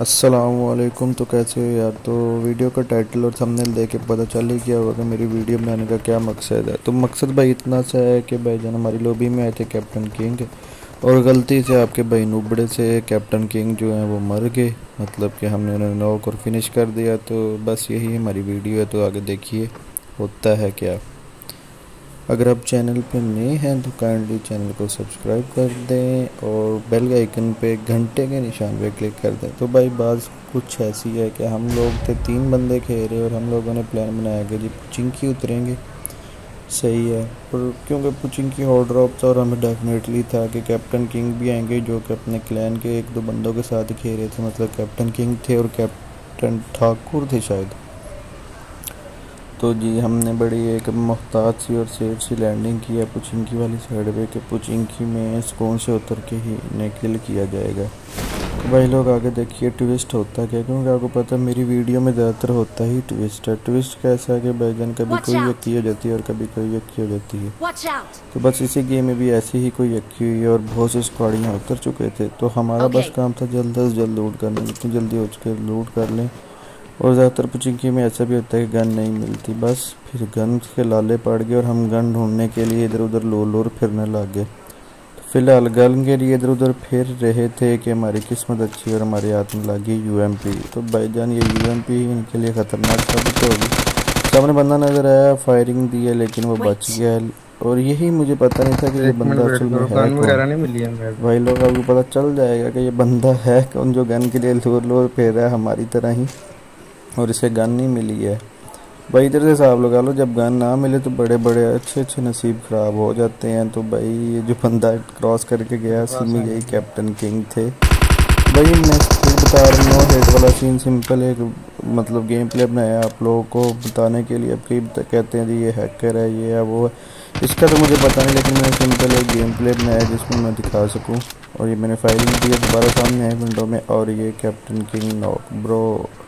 अस्सलामुअलैकुम। तो कैसे हो यार। तो वीडियो का टाइटल और थंबनेल देख के पता चल ही गया होगा मेरी वीडियो बनाने का क्या मकसद है। तो मकसद भाई इतना सा है कि भाईजान हमारी लॉबी में आए थे कैप्टन किंग, और गलती से आपके भाई नुबड़े से कैप्टन किंग जो है वो मर गए, मतलब कि हमने उन्हें नॉक और फिनिश कर दिया। तो बस यही हमारी वीडियो है, तो आगे देखिए होता है क्या। अगर आप चैनल पे नए हैं तो काइंडली चैनल को सब्सक्राइब कर दें और बेल आइकन पे घंटे के निशान पे क्लिक कर दें। तो भाई बात कुछ ऐसी है कि हम लोग थे 3 बंदे खेल रहे और हम लोगों ने प्लान बनाया कि जी पुचिंकी उतरेंगे, सही है। और क्योंकि पुचिंकी हॉट ड्रॉप था और हमें डेफिनेटली था कि कैप्टन किंग भी आएंगे, जो कि अपने क्लैन के 1-2 बंदों के साथ ही खेल रहे थे, मतलब कैप्टन किंग थे और कैप्टन ठाकुर थे शायद। तो जी हमने बड़ी एक मुहतात सी और सेफ सी लैंडिंग की है पुचिंकी वाली साइड पे कि पुचिंकी में सुकून से उतर के ही इन्हें किल किया जाएगा। तो भाई लोग आगे देखिए ट्विस्ट होता क्या, क्योंकि आपको पता है मेरी वीडियो में ज़्यादातर होता ही ट्विस्ट है। ट्विस्ट कैसा है कि भाईजान कभी कोई यक्की हो जाती है और कभी कोई यक्की हो जाती है। तो बस इसी गेम में भी ऐसी ही कोई यक्की हुई है और बहुत से स्क्वाडियाँ उतर चुके थे। तो हमारा बस काम था जल्द से जल्द लूट करना, जितनी जल्दी हो चुके लूट कर लें। और ज़्यादातर पुचिंकी में ऐसा भी होता है कि गन नहीं मिलती, बस फिर गन के लाले पड़ गए और हम गन ढूंढने के लिए इधर उधर लोर फिरने लग गए। तो फिलहाल गन के लिए इधर उधर फिर रहे थे कि हमारी किस्मत अच्छी और हमारे हाथ में लगी यूएमपी। तो भाईजान ये यूएमपी इनके लिए ख़तरनाक साबित होगी। सामने बंदा नज़र आया, फायरिंग दी है लेकिन वो बच गया। और यही मुझे पता नहीं था कि ये बंदा असल में है कौन। भाई लोग आपको पता चल जाएगा कि ये बंदा है कौन जो गन के लिए लोर फेर रहा है हमारी तरह ही, और इसे गन नहीं मिली है। भाई इधर से हिसाब लगा लो, जब गन ना मिले तो बड़े बड़े अच्छे नसीब ख़राब हो जाते हैं। तो भाई ये जो बंदा क्रॉस करके गया सीन में यही कैप्टन किंग थे। भाई मैं बता रहा हूँ हेड वाला सीन सिंपल एक मतलब गेम प्ले बनाया आप लोगों को बताने के लिए। अब कई कहते हैं जी ये हैकर है ये है वो है, इसका तो मुझे पता नहीं, लेकिन मैंने सिंपल एक गेम प्ले बनाया जिसमें मैं दिखा सकूँ। और ये मैंने फायरिंग दी है, दोबारा सामने है विंडो में। और ये captain king knock bro,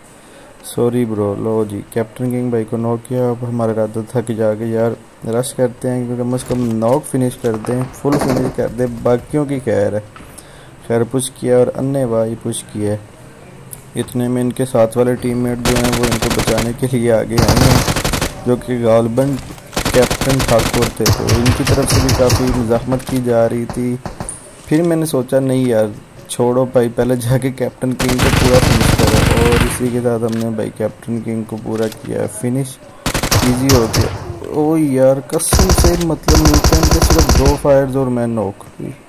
sorry bro. लो जी कैप्टन किंग भाई को नॉक किया। अब हमारा इरादा था कि जाके यार रश करते हैं कि कम से कम नॉक फिनिश कर दें, फुल फिनिश कर दें, बाकियों की खैर है। खैर पुश किया और अन्य भाई पुश किए। इतने में इनके साथ वाले टीममेट जो हैं वो इनको बचाने के लिए आगे आए हैं, जो कि गालिबन कैप्टन ठाकुर थे। तो इनकी तरफ से भी काफ़ी मज़ाहमत की जा रही थी। फिर मैंने सोचा नहीं यार छोड़ो भाई, पहले जाके कैप्टन किंग को पूरा फिनिश करो। और इसी के साथ हमने भाई कैप्टन किंग को पूरा किया फिनिश, इजी हो गया। ओ यार कसम से मतलब न्यूटन के सिर्फ 2 फायर्स और मैं नॉक,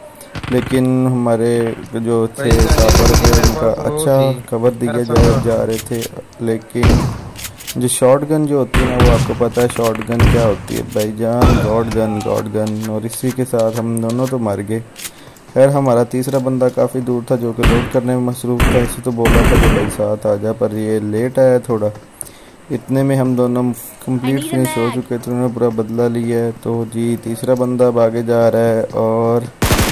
लेकिन हमारे जो थे काबर थे उनका अच्छा कवर दिए जा रहे थे। लेकिन जो शॉर्ट गन जो होती है ना, वो आपको पता है शॉर्ट गन क्या होती है भाईजान, गॉड गन। और इसी के साथ हम दोनों तो मर गए। खैर हमारा तीसरा बंदा काफ़ी दूर था जो कि लोड करने में मसरूफ़ था, इसे तो बोला था कि भाई साथ आ जा, पर ये लेट आया थोड़ा। इतने में हम दोनों कंप्लीट फिनिश हो चुके थे, उन्होंने पूरा बदला लिया है। तो जी तीसरा बंदा अब आगे जा रहा है और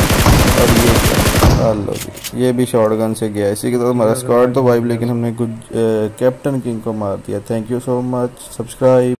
लो जी ये भी शॉर्ट गन से गया। इसी के साथ हमारा स्क्वाड तो वाइब, लेकिन हमने कुछ कैप्टन किंग को मार दिया। Thank you so much, subscribe.